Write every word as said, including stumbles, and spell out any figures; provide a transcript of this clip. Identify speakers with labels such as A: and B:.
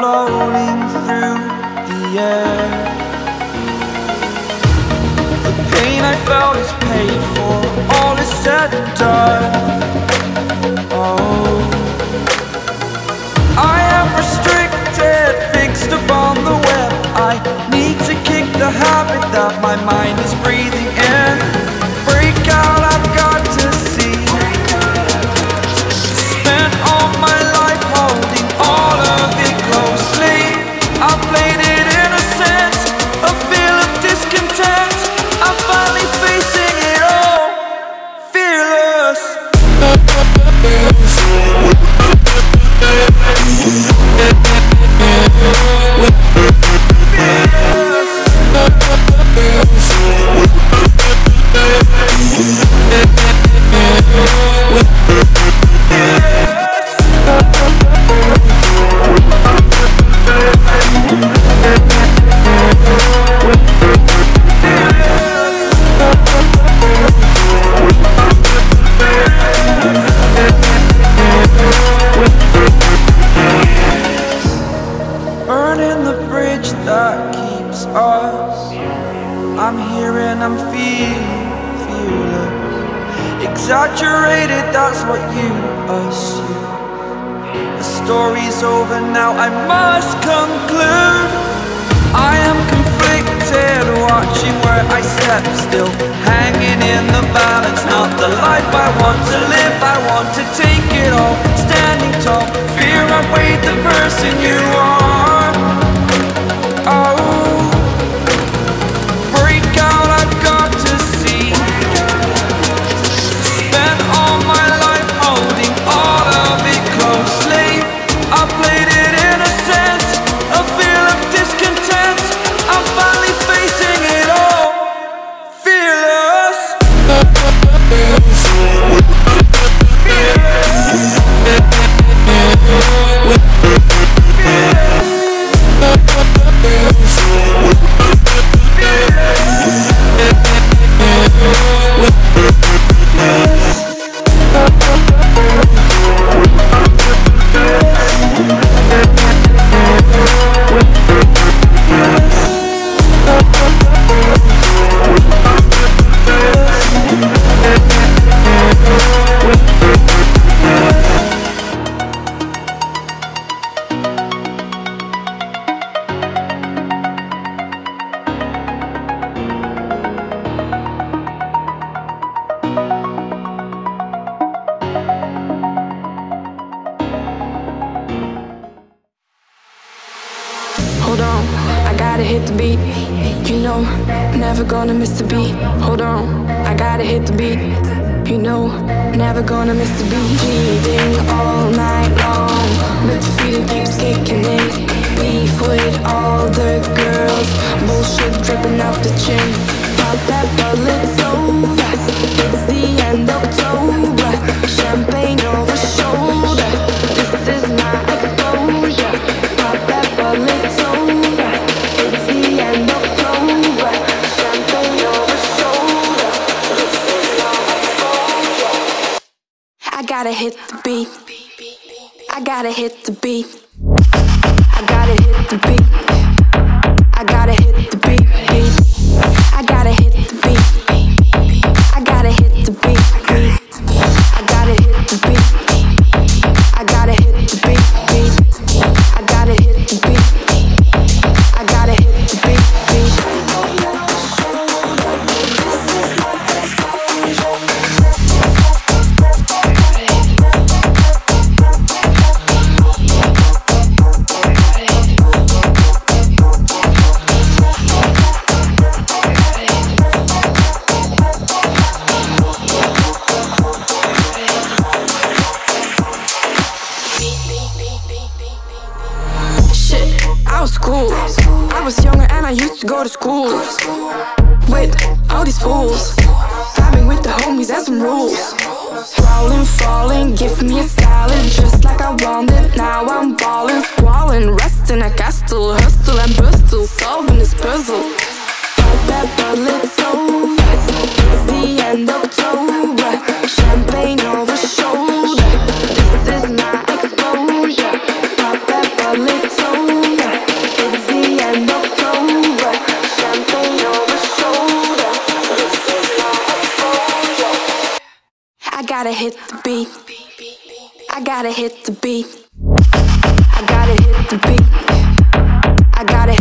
A: floating through the air. The pain I felt is paid for, all is said and done. Oh, I am restricted, fixed upon the web. I need to kick the habit that my mind is breathing in. Break out, I've got to see. Spent all my life holding all of it closely. I played it innocent, a feel of discontent. I'm finally facing it all, fearless. Burning the bridge that keeps us. I'm here and I'm feeling fearless. Exaggerated, that's what you assume. The story's over now, I must conclude. I am conflicted, watching where I step still, hanging in the balance. Not the life I want to live, I want to take it all. Standing tall, fear outweighed the person you are. Oh, break out, I've got to see. Spent all my life holding all of it closely. I played it innocent, a feel of discontent. I'm finally facing it all, fearless.
B: Hold on, I gotta hit the beat. You know, never gonna miss the beat. Hold on, I gotta hit the beat. You know, never gonna miss the beat. Cheating all night long, but the feeling keeps kicking in. Beef with all the girls, bullshit dripping off the chin. Pop that bottle, it's over. It's the end of October. Champagne over shoulder. This is my exposure. Pop that bottle, it's over. It's the end of October. Champagne over shoulder. This is my exposure. I gotta hit the beat. I gotta hit the beat. I gotta hit the beat. I gotta hit the beat. I gotta hit the beat. I gotta hit the beat. I gotta hit the beat. I gotta hit the beat. I gotta hit the beat. I gotta hit the beat. I was younger and I used to go to school with all these fools, vibing with the homies and some rules. Rolling, falling, give me a salad just like I wanted. Now I'm balling, squalling, resting a castle, hustle and bustle, solving this puzzle. Pop that bottle, it's over. It's the end of October. Champagne over shoulder. This is my exposure. Pop that bottle, it's over. gotta hit the beat. I gotta hit the beat. I gotta hit the beat. I gotta